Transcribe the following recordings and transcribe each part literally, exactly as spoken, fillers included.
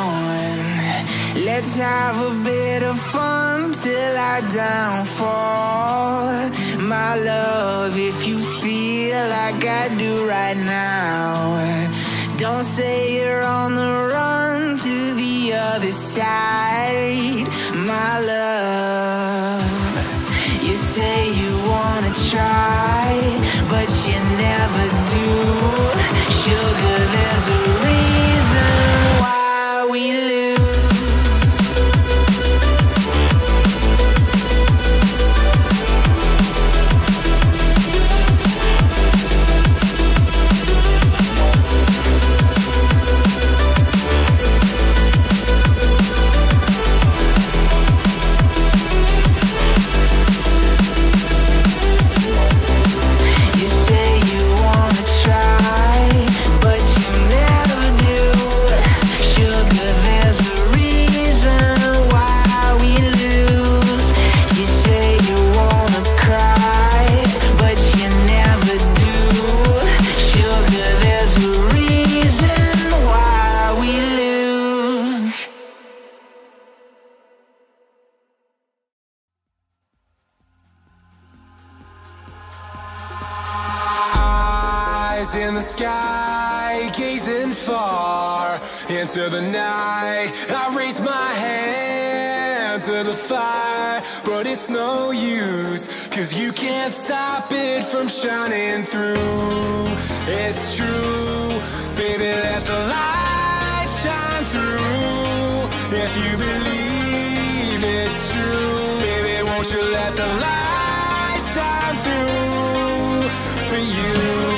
on. Let's have a bit of fun till I downfall. My love, if you feel like I do right now, don't say you're on the run to the other side. My love, you say you wanna try, but you never do. Sugar, there's a reason why we lose. In the sky, gazing far into the night, I raise my hand to the fire, but it's no use, cause you can't stop it from shining through. It's true, baby, let the light shine through. If you believe it's true, baby, won't you let the light shine through for you.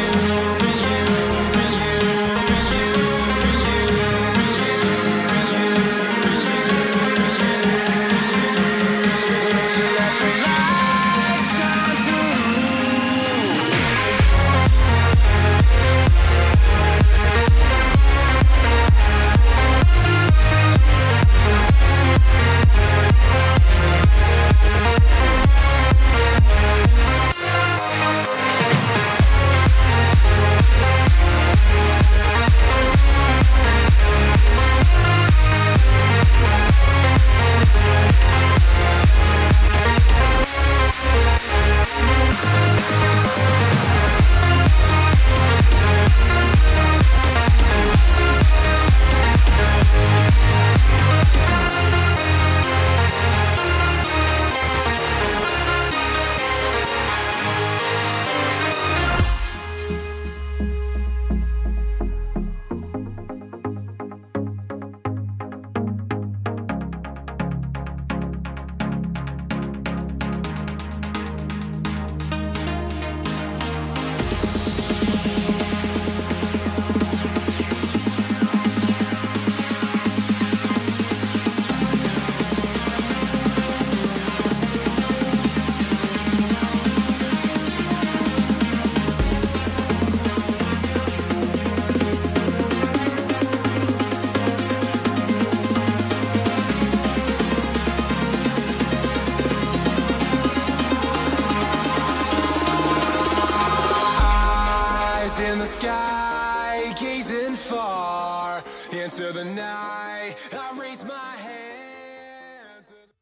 In the sky, gazing far into the night, I raise my head.